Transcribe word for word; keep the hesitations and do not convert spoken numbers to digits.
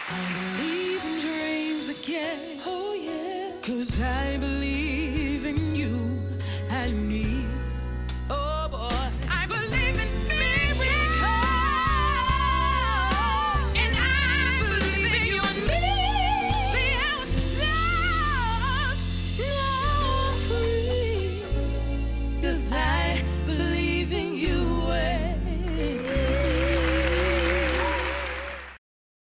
I believe in dreams again. Oh yeah. 'Cause I believe